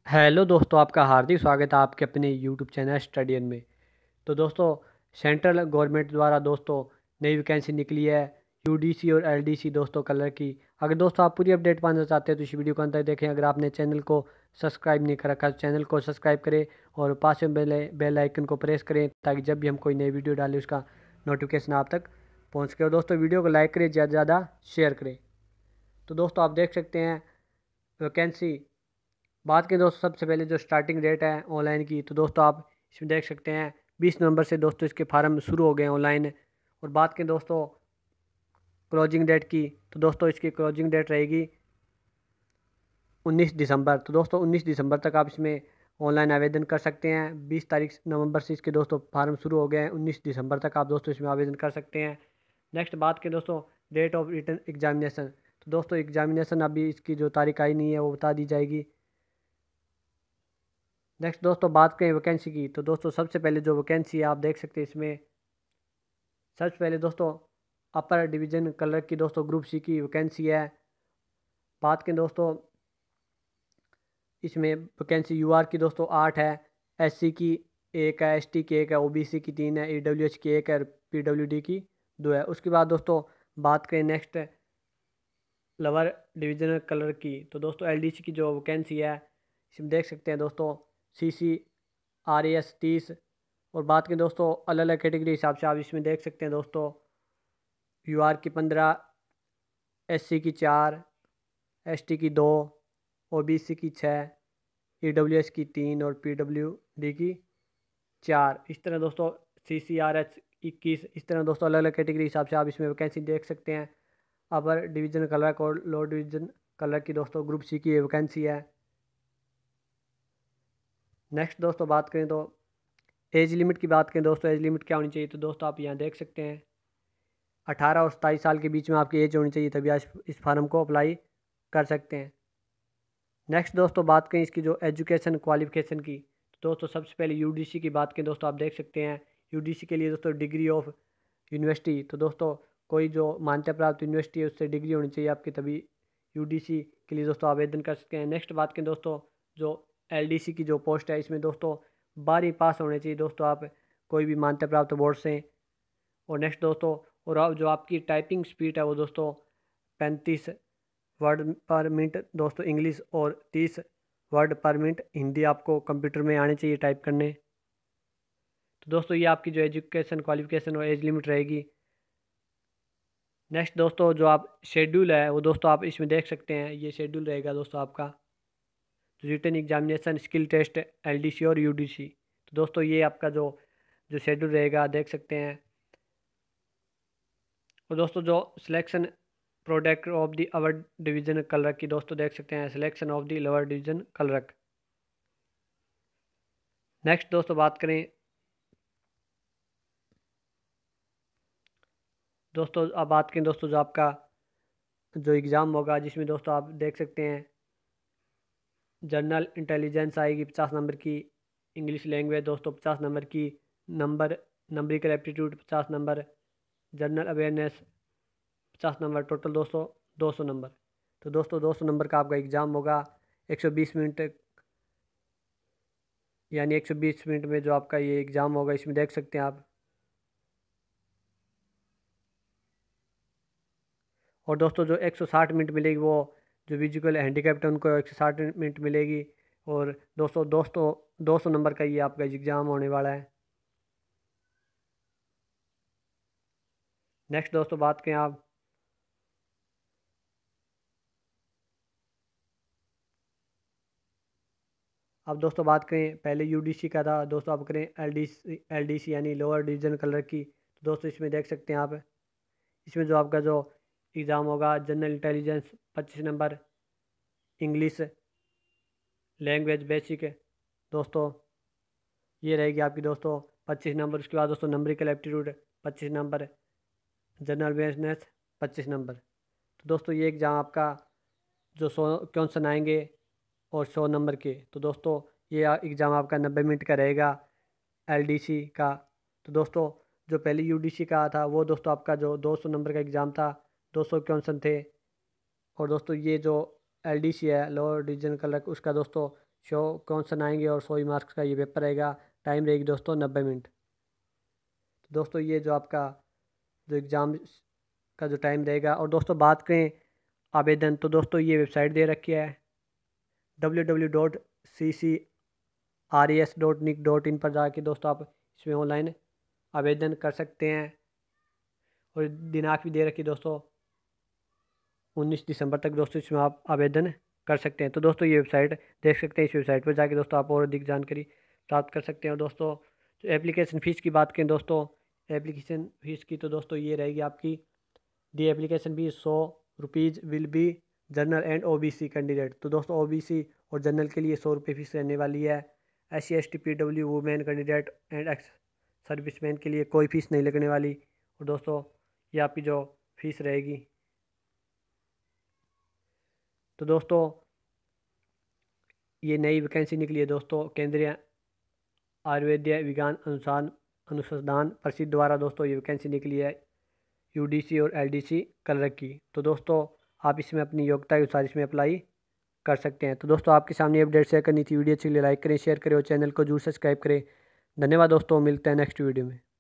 Hello दोस्तों, आपका हार्दिक स्वागत है आपके अपने यूट्यूब चैनल स्टडीन में। तो दोस्तों, सेंट्रल गवर्नमेंट द्वारा दोस्तों नई वैकेंसी निकली है यूडीसी और एलडीसी दोस्तों कलर की। अगर दोस्तों आप पूरी अपडेट पाना चाहते हैं तो इस वीडियो को अंत तक देखें। अगर आपने चैनल को सब्सक्राइब नहीं कर रखा तो चैनल को सब्सक्राइब करें और पास में बेल आइकन को प्रेस करें ताकि जब भी हम कोई नई वीडियो डालें उसका नोटिफिकेशन आप तक पहुँच के। और दोस्तों वीडियो को लाइक करें, ज़्यादा से ज़्यादा शेयर करें। तो दोस्तों आप देख सकते हैं वैकेंसी। बात करें दोस्तों सबसे पहले जो स्टार्टिंग डेट है ऑनलाइन की, तो दोस्तों आप इसमें देख सकते हैं 20 नवंबर से दोस्तों इसके फार्म शुरू हो गए हैं ऑनलाइन। और बात करें दोस्तों क्लोजिंग डेट की, तो दोस्तों इसकी क्लोजिंग डेट रहेगी 19 दिसंबर। तो दोस्तों 19 दिसंबर तक आप इसमें ऑनलाइन आवेदन कर सकते हैं। 20 तारीख नवंबर से इसके दोस्तों फार्म शुरू हो गए हैं। 19 दिसंबर तक आप दोस्तों इसमें आवेदन कर सकते हैं। नेक्स्ट बात करें दोस्तों डेट ऑफ रिटन एग्जामिनेशन, तो दोस्तों एग्जामिनेशन अभी इसकी जो तारीख आई नहीं है वो बता दी जाएगी। नेक्स्ट दोस्तों बात करें वैकेंसी की, तो दोस्तों सबसे पहले जो वैकेंसी है आप देख सकते हैं इसमें सबसे पहले दोस्तों अपर डिवीज़न कलर की दोस्तों ग्रुप सी की वैकेंसी है। बात करें दोस्तों इसमें वैकेंसी यूआर की दोस्तों 8 है, एससी की 1 है, एसटी की 1 है, ओबीसी की 3 है, ईडब्ल्यूएच की 1 है, पीडब्ल्यूडी की 2 है। उसके बाद दोस्तों बात करें नेक्स्ट लोअर डिवीजनल कलर की, तो दोस्तों एलडीसी की जो वैकेंसी है इसमें देख सकते हैं दोस्तों सीसी आरएएस 30। और बात करें दोस्तों अलग अलग कैटेगरी हिसाब से आप इसमें देख सकते हैं दोस्तों यूआर की 15, एससी की 4, एसटी की 2, ओबीसी की 6, ईडब्ल्यूएस की 3 और पीडब्ल्यूडी की 4। इस तरह दोस्तों सीसीआरएच 21। इस तरह दोस्तों अलग अलग कैटेगरी हिसाब से आप इसमें वैकेंसी देख सकते हैं। अपर डिवीजन कलर और लोअर डिवीजन कलर की दोस्तों ग्रुप सी की वैकेंसी है। नेक्स्ट दोस्तों बात करें तो एज लिमिट की बात करें दोस्तों, एज लिमिट क्या होनी चाहिए, तो दोस्तों आप यहाँ देख सकते हैं 18 और 27 साल के बीच में आपकी एज होनी चाहिए, तभी आप इस फार्म को अप्लाई कर सकते हैं। नेक्स्ट दोस्तों बात करें इसकी जो एजुकेशन क्वालिफिकेशन की, तो दोस्तों सबसे पहले यूडीसी की बात करें दोस्तों आप देख सकते हैं यूडीसी के लिए दोस्तों डिग्री ऑफ यूनिवर्सिटी, तो दोस्तों कोई जो मान्यता प्राप्त यूनिवर्सिटी है उससे डिग्री होनी चाहिए आपकी, तभी यूडीसी के लिए दोस्तों आवेदन कर सकते हैं। नेक्स्ट बात करें दोस्तों जो एलडीसी की जो पोस्ट है इसमें दोस्तों 12वीं पास होने चाहिए दोस्तों आप कोई भी मान्यता प्राप्त बोर्ड से। और नेक्स्ट दोस्तों और जो आपकी टाइपिंग स्पीड है वो दोस्तों 35 वर्ड पर मिनट दोस्तों इंग्लिश और 30 वर्ड पर मिनट हिंदी आपको कंप्यूटर में आने चाहिए टाइप करने। तो दोस्तों ये आपकी जो एजुकेशन क्वालिफिकेशन और एज लिमिट रहेगी। नेक्स्ट दोस्तों जो आप शेड्यूल है वो दोस्तों आप इसमें देख सकते हैं, ये शेड्यूल रहेगा दोस्तों आपका written examination skill test LDC और यूडीसी। तो दोस्तों ये आपका जो जो शेड्यूल रहेगा देख सकते हैं। और दोस्तों जो selection product of the upper division clerk की दोस्तों देख सकते हैं selection of the lower division clerk. Next दोस्तों बात करें दोस्तों अब बात करें दोस्तों जो आपका जो एग्ज़ाम होगा जिसमें दोस्तों आप देख सकते हैं जनरल इंटेलिजेंस आएगी 50 नंबर की, इंग्लिश लैंग्वेज दोस्तों 50 नंबर की, numerical aptitude 50 number, general awareness 50 number, total दोस्तों 200 नंबर। तो दोस्तों 200 नंबर का आपका एग्ज़ाम होगा 120 मिनट, यानी 120 मिनट में जो आपका ये एग्ज़ाम होगा इसमें देख सकते हैं आप। और दोस्तों जो 160 मिनट मिलेगी वो जो विजुअल हैंडीकैप्ट है उनको 160 मिनट मिलेगी। और दोस्तों दोस्तों 200 नंबर का ये आपका एग्ज़ाम होने वाला है। नेक्स्ट दोस्तों बात करें आप अब दोस्तों बात करें पहले यूडीसी का था दोस्तों, अब करें एलडीसी यानी लोअर डिवीजन कलर की। तो दोस्तों इसमें देख सकते हैं आप इसमें जो आपका जो एग्ज़ाम होगा general intelligence 25 number, English language basic दोस्तों ये रहेगी आपकी दोस्तों 25 नंबर। उसके बाद दोस्तों numerical aptitude 25 number, general awareness 25 number. तो दोस्तों ये एग्ज़ाम आपका जो 100 क्वेश्चन आएंगे और 100 नंबर के, तो दोस्तों ये एग्ज़ाम आपका 90 मिनट का रहेगा एलडीसी का। तो दोस्तों जो पहले यूडीसी का था वो दोस्तों आपका जो 200 नंबर का एग्ज़ाम था, 200 क्वेश्चन थे। और दोस्तों ये जो LDC है, लोअर डिवीजन क्लर्क, उसका दोस्तों शो क्वेश्चन आएंगे और 100 मार्क्स का ये पेपर रहेगा। टाइम रहेगी दोस्तों 90 मिनट। तो दोस्तों ये जो आपका जो एग्ज़ाम का जो टाइम रहेगा। और दोस्तों बात करें आवेदन, तो दोस्तों ये वेबसाइट दे रखी है www.ccres.nic.in पर जाके दोस्तों आप इसमें ऑनलाइन आवेदन कर सकते हैं। और दिनांक भी दे रखी है दोस्तों 19 दिसंबर तक दोस्तों इसमें आप आवेदन कर सकते हैं। तो दोस्तों ये वेबसाइट देख सकते हैं, इस वेबसाइट पर जाके दोस्तों आप और अधिक जानकारी प्राप्त कर सकते हैं। और दोस्तों जो एप्लीकेशन फ़ीस की बात करें दोस्तों, एप्लीकेशन फ़ीस की तो दोस्तों ये रहेगी आपकी, the application fees 100 rupees will be general and OBC candidate. तो दोस्तों OBC और जनरल के लिए 100 रुपये फ़ीस रहने वाली है। SC ST PW women candidate and ex serviceman के लिए कोई फ़ीस नहीं लगने वाली। और दोस्तों ये आपकी जो फ़ीस रहेगी। तो दोस्तों ये नई वैकेंसी निकली है दोस्तों केंद्रीय आयुर्वेद्य विज्ञान अनुसंधान परिषद द्वारा दोस्तों ये वैकेंसी निकली है UDC और LDC कलर की। तो दोस्तों आप इसमें अपनी योग्यता के अनुसार इसमें अप्लाई कर सकते हैं। तो दोस्तों आपके सामने अपडेट शेयर करनी थी। वीडियो अच्छी लगे लाइक करें, शेयर करें और चैनल को जरूर सब्सक्राइब करें। धन्यवाद दोस्तों, मिलते हैं नेक्स्ट वीडियो में।